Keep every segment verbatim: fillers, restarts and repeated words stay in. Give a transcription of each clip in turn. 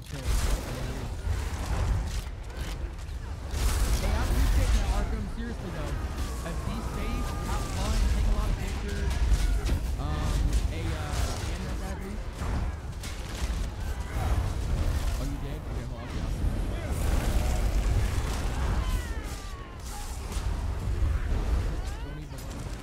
chill. Hey, I'm appreciating that, Arkham. Seriously though, uh, be safe, have fun, take a lot of pictures. Um, a uh, camera guy, please. Oh, you did? Okay, hold on. Yeah. Don't even.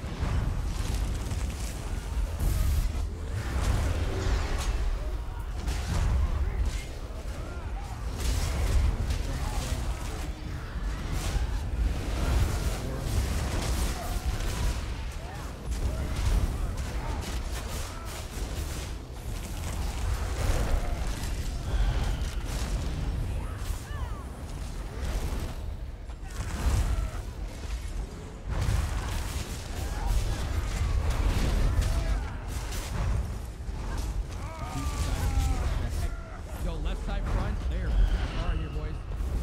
Yo, left side front. There. All right, here, boys.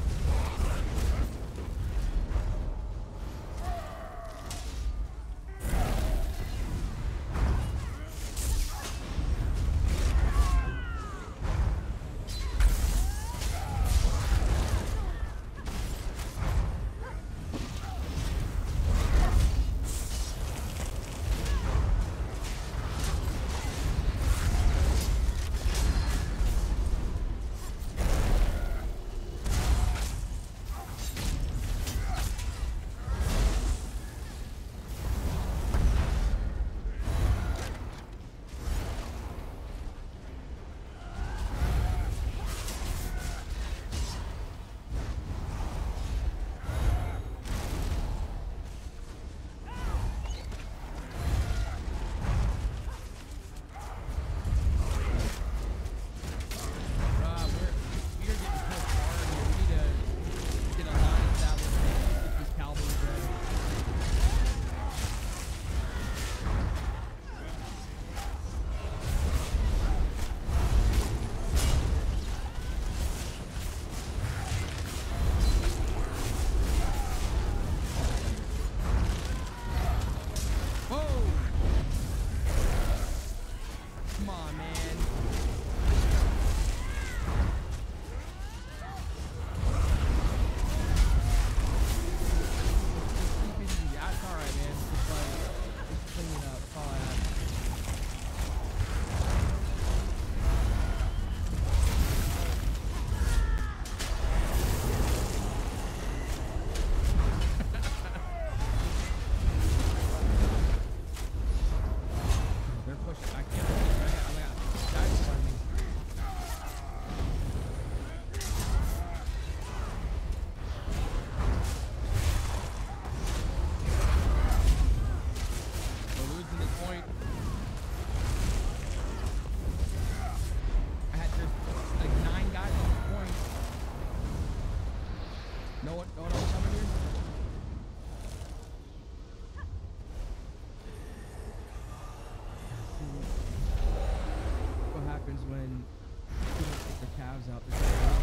Come on, man. That's all right, man. Just like, just clean it up. That's all I have. They're pushing. I can't. I got, I got guys in front of me. We're losing this point. I had there's like nine guys on this point. No one, no one else coming here. What happens when people take the calves out?